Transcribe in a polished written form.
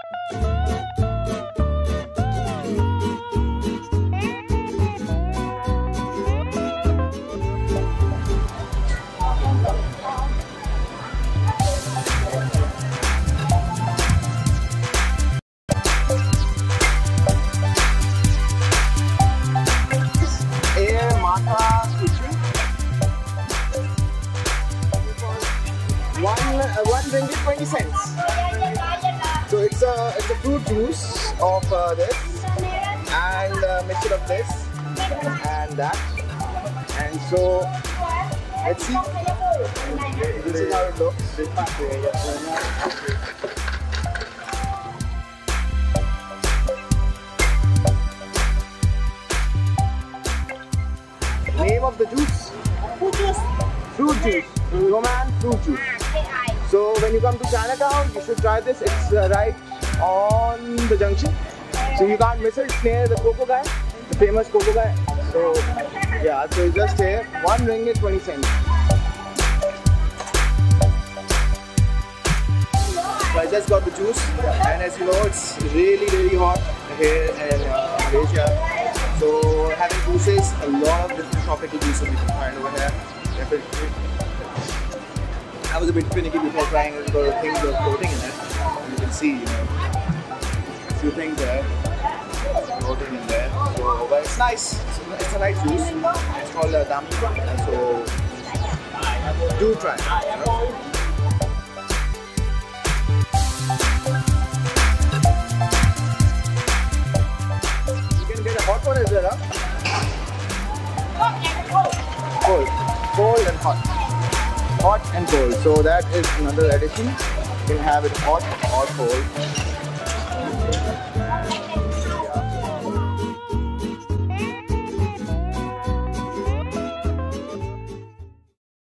One ringgit 20 cents. So it's a fruit juice of this and a mixture of this and that. And so let's see. This is how it looks. Name of the juice? Fruit juice. Fruit juice. Roman fruit juice. So when you come to Chinatown, you should try this. It's right on the junction. So you can't miss it. It's near the cocoa guy, the famous cocoa guy. So yeah, so it's just here. 1 ringgit 20 cents. So I just got the juice, and as you know, it's really hot here in Malaysia. So having juices, a lot of different tropical juices you can find over here. Definitely. I was a bit finicky before trying it because things were floating in it. You can see, a few things there floating in there. So, but it's nice. It's a nice juice. It's called Dami. So, do try. You can get a hot one as well, huh? Cold and hot. Hot and cold. So that is another addition. You can have it hot or cold.